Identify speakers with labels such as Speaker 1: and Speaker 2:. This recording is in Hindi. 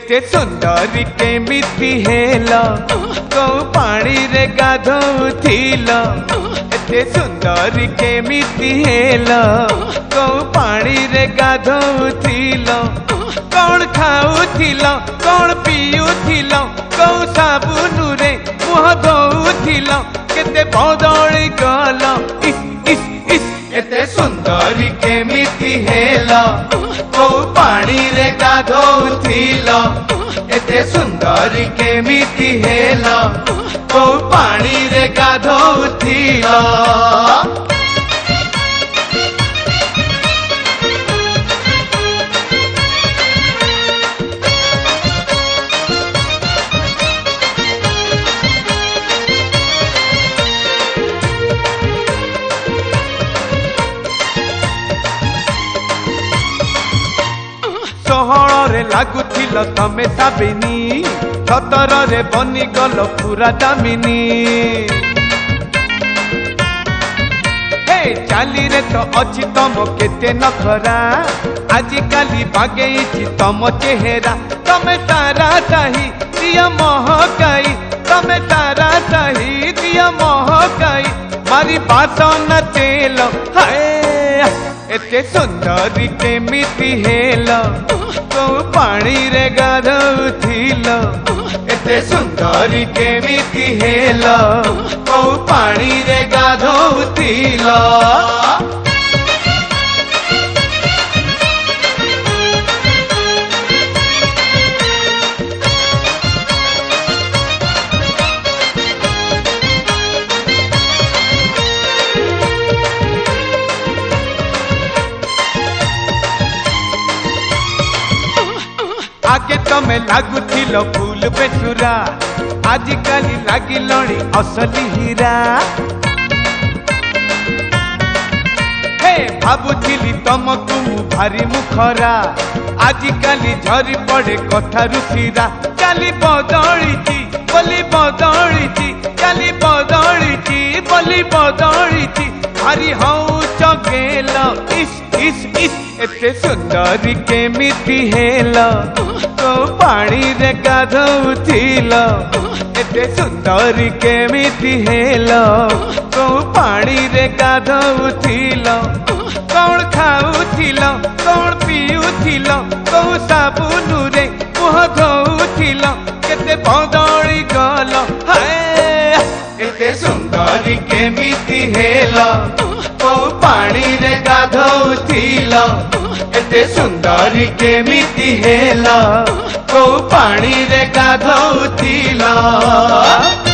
Speaker 1: एते सुंदरी केमिति हेला को पानी रे गाधौथिला एते सुंदरी केमिति हेला को पानी रे गाधौथिला कौन खाऊथिला कौन पीऊथिला को साबुन रे मुह धोउथिला केते बदली गला एते सुंदरी केमिति हेला को पानी रे गाधौथिला एते सुंदरी केमिति हेला को पानी रे गाधौथिला। सहर रे लागुथिल तमे साबिनी सतर रे बनी गल पूरा दामिनी हे चाली रे तो अच्छी तम केते नखरा आजिकाली बागेइछि तम चेहरा तमे तारा चाही दिया महकाई तमे तारा चाही दिया महकाई मारी बासन तेल हाय एते सुंदरी केमिति हेला को पानी रे गाधौथिला एते सुंदरी केमिति हेला को पानी रे गाधौथिला। आगे तमे लागुथिल फूल बेसुरा आजिकाली लागिलणी असली हीरा हे भाबुथिली तमकु भारी मुखरा आजिकाली झरी पड़े कथारु सिरा काली बदलिची बोली बदलिची काली बदलिची बोली बदलिची भारी हऊ चगेला इस एते सुंदरी केमिति हेला को पानी रे गाधौथिला एते सुंदरी केमिति हेला को पानी रे गाधौथिला कौन खाऊथिला कौन पीऊथिला को साबुन रे मुह धोउथिला केते बदली गला हाय एते सुंदरी केमिति हेला को पानी रे गाधौथिला एते सुंदरी केमिति हेला को पानी रे गाधौथिला।